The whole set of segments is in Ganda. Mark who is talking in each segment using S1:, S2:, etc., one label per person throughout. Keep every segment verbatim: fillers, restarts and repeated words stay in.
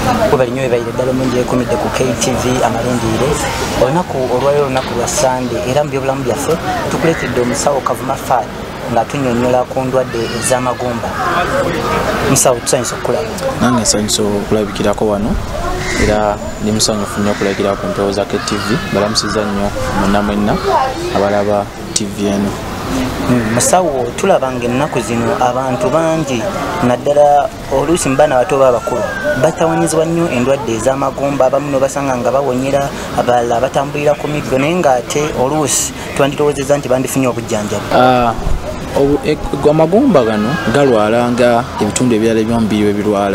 S1: kuba linyo ebaire ddala omungi ekumidde ku K T V Amalindirire olunaku olwaliro olunaku lwa Sande era mu byobulamu byaffe tukuleetedde omusawo Kavuma Fahad nga tunyonnyola ku ndwadde ez'amagumba. Musawo tusanyusa okukulaba.
S2: Nange nsanyusa okulabikirako wano era ndi musanyufu nnyo okulabikira ku mpewo za K T V balamusiza nnyo mwenna mwenna abalaba T V eno.
S1: Musawo tulabanga ennaku zino abantu bangi naddala oluusi mu baana bato b'abakulu batawanyizibwa nnyo endwadde ez'amagumba abamu no basanga nga bawonyera abalala batambulira ku miggo naye ng'ate oluusi twandirowoozezza nti bandifunye obujjanjabi.
S2: Amagumba gano galwala nga ebitundu ebirala ebyomubiri bwe birwala.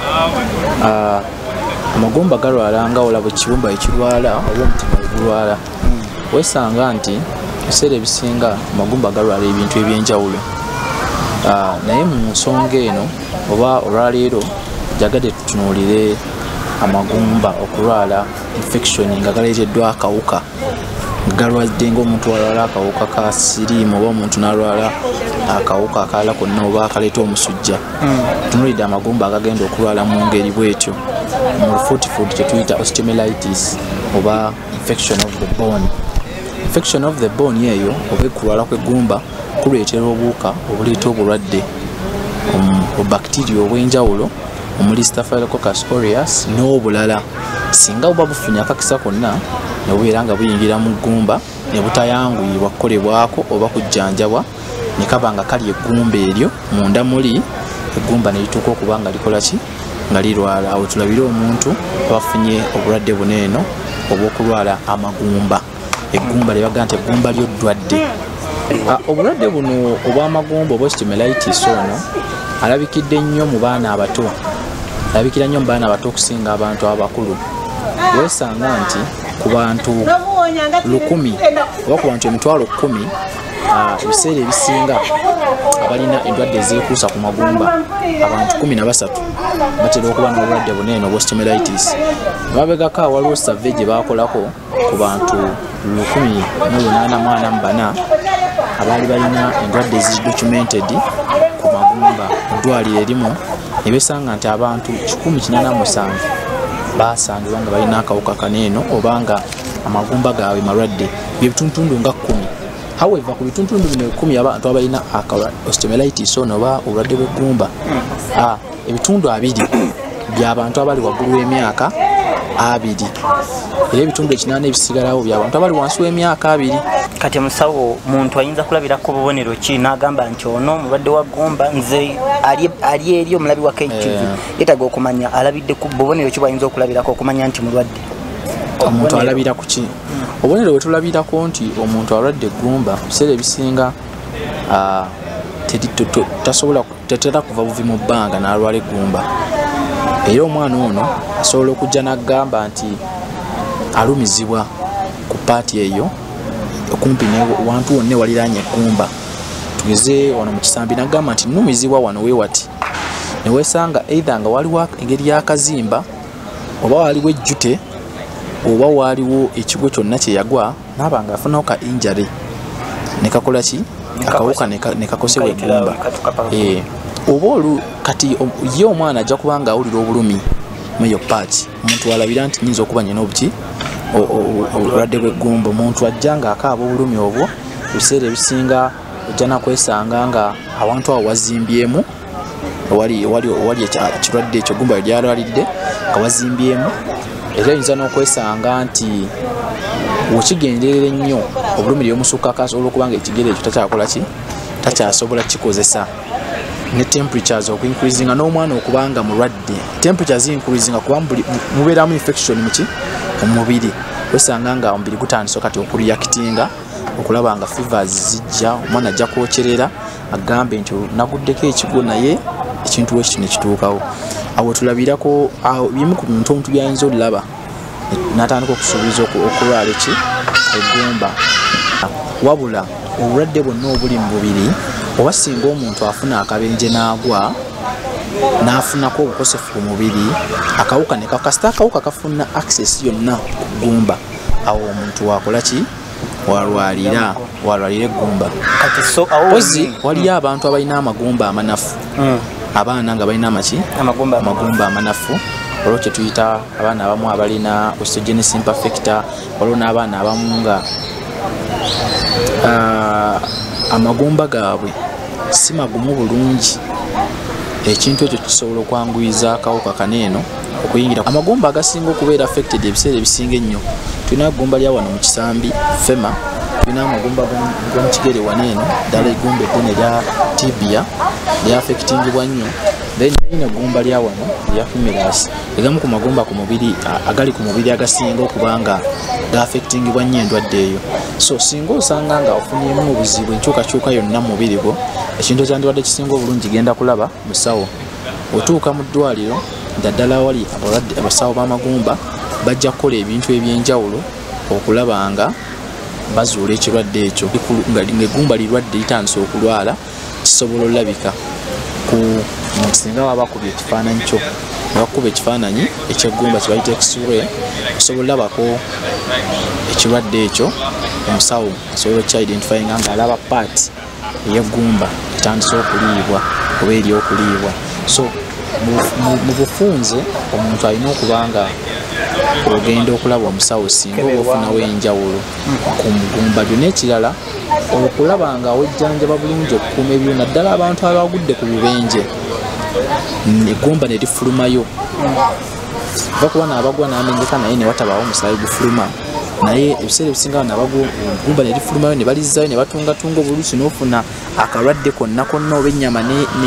S2: Amagumba galwala nga olaba ekibumba ekirwala oba omutima ogulwala. Weesanga nti ebiseera ebisinga amagumba galwala ebintu ebyenjawulo. Naye mu nsonga eno oba olwaleero jagadde tutunuulire amagumba okulwala infection nga galeeteddwa akawuka galwadde ng'omuntu alwala akawuka ka siriimu oba omuntu n'alwala akawuka akalala konna oba akaleeta omusujja. Tunuulidde amagumba agagenda okulwala mu ngeri bw'etyo mu lufuutifuuti kye tuyita osteomyelitis oba infection of the bone. Infection of the bone yeyo oba kulwala kw'eggumba kuleetera obuwuka obuleeta obulwadde obubacteria obw'enjawulo omuli Staphylococcus aureus n'obulala. Singa buba bufunye akakisa konna ne bubeera nga buyingira mu ggumba ne butayanguyirwa kukolebwako oba kujjanjabwa ne kaba nga kali eggumba eryo munda muli eggumba ne lituuka okuba nga likola ki nga lirwala. Awo tulabire omuntu abafunye obulwadde buno eno obw'okulwala amagumba. Eggumba lyebaga nti eggumba lyoddwadde. Obulwadde buno obw'amagumba oba osteomyelitis ono alabikidde nnyo mu baana abato. Alabikira nnyo mu baana abato okusinga abantu abakulu. Weesanga nti ku bantu lukumi oba ku bantu emitwalo kkumi ebiseera ebisinga abalina endwadde ezeekuusa ku magumba abantu kumi na basatu batera okuba n'obulwadde buno eno obw'osteomyelitis. Mabegako waliwo survey gye baakolako ku bantu lukumi mu lunaana mu ana mu bana abaali balina endwadde eziri documented ku magumba mu ddwaliro erimu ne beesanga nti abantu kikumi kinaana mu musanvu baasangibwa nga balina akawuka kaneeno oba nga amagumba gaabwe malwadde byebituntundu nga kkumi. However ku bituntundu bino ekkumi abantu abalina osteomyelitis ono oba obulwadde bw'eggumba ebitundu abiri by'abantu abali waggulu w'emyaka abiri era ebitundu ekinaana ebisigalawo by'abantu abali wansi w'emyaka abiri.
S1: Kati musawo muntu ayinza kulabirako bubonero ki n'agamba nti ono mulwadde wa ggumba nze ali eri omulabi wa K T V yeetaga okumanya alabidde ku bubonero ki bwayinza okulabirako okumanya nti mulwadde?
S2: Omuntu alabira ku ki? Obubonero bwe tulabirako nti omuntu alwadde eggumba biseera ebisinga tasobola tetera kuva buvi mu bbanga n'alwala eggumba. Era omwana ono asobola okujja n'agamba nti alumizibwa ku paati eyo okumpi wantu wonna waliraanye eggumba. Tugeze wano mu kisambi n'agamba nti nnumizibwa wano weewati. Ne weesanga either nga waliwo engeri y'akazimba oba waliwo ejjute oba waliwo ekigo kyonna kye yagwa n'aba nga afunawo ka injury ne kakola ki akawuka ne kakosebwa eggumba. Oba olu kati ye omwana ajja kuba nga awulira obulumi mu eyo paati omuntu alabira nti nnyinza okuba nyina obuki obulwadde bw'eggumba. Omuntu ajja ng'akaaba obulumi obwo ebiseera ebisinga ojja nakwesanga nga awantu awo wazimbyemu wali ekirwadde ekyo eggumba we lyalwalidde nga wazimbyemu. Era oyinza n'okwesanga nti wekigenderera ennyo obulumi lyomusukkako asobola okuba nga ekigere ekyo takyakola ki takyasobola kikozesa ne temperatures okuincreasinga n'omwana okuba nga mulwadde. Temperatures ziincreasinga kuba mubeeramu infection muki omubiri. Wesanga nga omubiri gutandise kati okureactinga okulaba nga fevers zijja omwana ajja kwokyerera agambe nti naguddeko ekigo naye ekintu wekito ne kituukawo. Awo tulabirako bimu ku bintu omuntu byayinza olaba n'atandika okusuubiza okulwala eki eggumba. Wabula obulwadde bwonna obuli mu bubiri oba singa omuntu afuna akabenje n'agwa n'afunako obukosefu ku mubiri akawuka ne kakasita akawuka kafuna access yonna ku ggumba awo omuntu wakola ki walwalira walwalira eggumba. Ozi waliyo abantu abalina amagumba amanafu abaana nga balina amaki amagumba amanafu waliwo kye tuyita abaana abamu abalina osteogenesis imperfecta, waliwo n'abaana abamu nga amagumba gaabwe si magumu bulungi. Ekintu ekyo kisobola okwanguyiza akawuka kaneeno okuyingira. Amagumba agasinga okubeera affected ebiseera ebisinga ennyo, tulina egumba lya wano mu kisambi fema, tulina amagumba g'omu kigere waneeno ddala egumba eddene lya tibia lya affectingibwa nnyo, then nayina egumba lya wano lya humerus. Egamu ku magumba ku mubiri agali ku mubiri agasinga okuba nga ga affectingibwa nnyo endwadde eyo. So singa osanga nga ofunyemu obuzibu enkyukakyuka yonna mu mubiri gwo, ekintu ekyandibadde kisinga obulungi genda kulaba musawo. Otuuka mu ddwaliro ddala wali abalwadde abasawo b'amagumba bajja kukola ebintu ebyenjawulo okulaba nga bazuula ekirwadde ekyo ng'eggumba lirwadde litandise okulwala, kisobola olabika ku singa waba bakubye ekifaananyi kyo ne bakuba ekifaananyi eky'eggumba kye bayita x-ray, osobola olabako ekirwadde ekyo. Omusawo asobola okukya-identifyinga ng'alaba paati ey'eggumba etandise okuliibwa oba eri okuliibwa. So mu bufunze omuntu alina okuba nga ogenda okulaba omusawo singa oba ofunawo enjawulo ku mugumba gyo. N'ekirala okulaba nga wejjanjaba bulungi okukuuma ebiro, naddala abantu abagudde ku bubenje eggumba ne lifulumayo. Oba kuba n'abagwa n'amenyeka naye ne watabaawo omusaayi gufuluma, naye ebiseera ebisinga nabagwa eggumba ne lifulumayo ne balizzayo ne batungatunga obuluusi n'ofuna akalwadde konna konna oba ennyama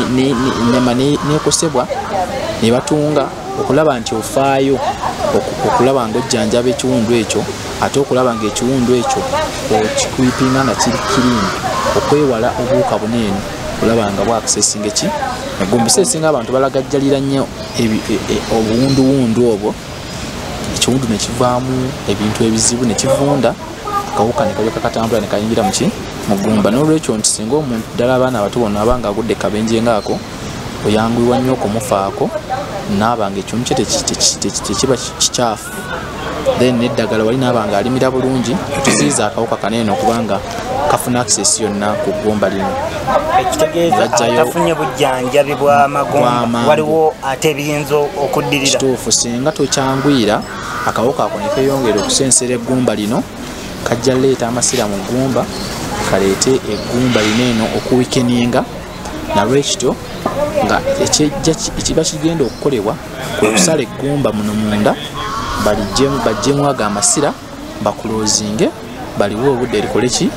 S2: n'ekosebwa ne batunga. Okulaba nti ofaayo okulaba nga ojjanjaba ekiwundu ekyo, ate okulaba nga ekiwundu ekyo okikwipinga nga kiri kiriini, okwewala obuwuka buneeno, okulaba nga bwakusesinga eki eggumba. Ebiseera ebisinga abantu balagajjalira nnyo obuwunduwundu obwo, ekiwundu ne kivaamu ebintu ebizibu ne kivunda, akawuka ne kalyoka katambula ne kayingira mu ki mu ggumba. N'olwekyo nti singa omuntu ddala abaana abato bonna abanga agudde kabenje ngaako, oyanguywa nnyo okumufaako naaba nga ekiwundu kye tekiba kikyafu, then n'eddagala wali naaba nga alimira bulungi, tuziyiza akawuka kaneeno okubanga kafuna access yonna ku ggumba lino.
S1: Ekitegeeza atafunye bujjanjabi bwa magumba waliwo ate ebiyinza okuddirira.
S2: Kituufu, singa tokyanguyira akawuka ako ne keeyongera okusensera eggumba lino, kajja leeta amasira mu ggumba, kaleete eggumba lineeno okuwikeninga. Nalwekityo nga ekiba kigenda okukolebwa kwe kusala eggumba muno munda bajjemu ago amasira bakulozinge, baliwo obudde likole ki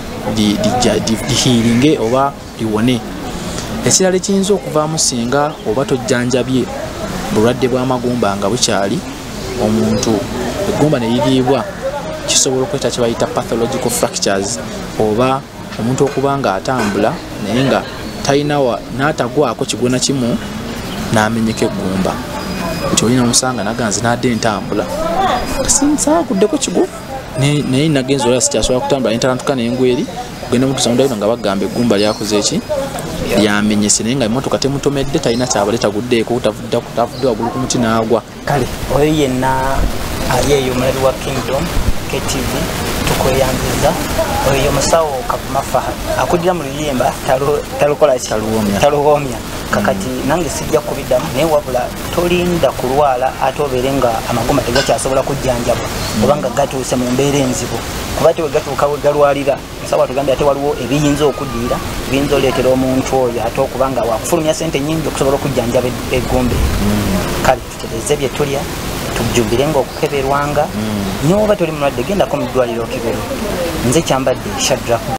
S2: lihiiringe oba liwone. Ekirala ekiyinza okuvaamu singa oba tojjanjabye bulwadde bw'amagumba nga bukyali omuntu eggumba ne liriibwa, kisobola okweta kye bayita pathological fractures, oba omuntu okuba nga atambula naye nga talinawa n'atagwako kigona kimu n'amenyeka eggumba, nti olina omusanga naganze n'adde entambula sinsaguddeko kigu naye nagenza olaba sikyasobola kutambula nentalantuka n'engweri kugenda mutusanguddayo nga bagamba eggumba lyakoze eki lyamenyese, naye nga emmotoka temutomedde, talina kyabale taguddeeko, tavudde waggulu ku muti n'agwa.
S1: Kale oyo yenna ali eyo omulabi wa Kingdom K T V tukweyambiza. Oyo musawo Kavuma Fahad akudira mu luyimba talukola ki taluwomya. Kakati nange sijja kubiddamu naye wabula tolinda kulwala ate obeere nga amagumba tegakyasobola kujjanjabwa obanga gatuuse mu mbeera enzibu, kuba te we gatuuka we galwalira musawo atugambye ate waliwo ebiyinza okuddiira biyinza oleetera omuntu oyo ate okuba nga wakufulumya sente nnyingi okusobola okujjanjaba eggumba. Kale tutereeze bye tulya tujjumbire nga okukeberwanga, n'oba toli mulwadde gendako mu ddwaliro okeberwe. Nze kyambadde Hajjarah.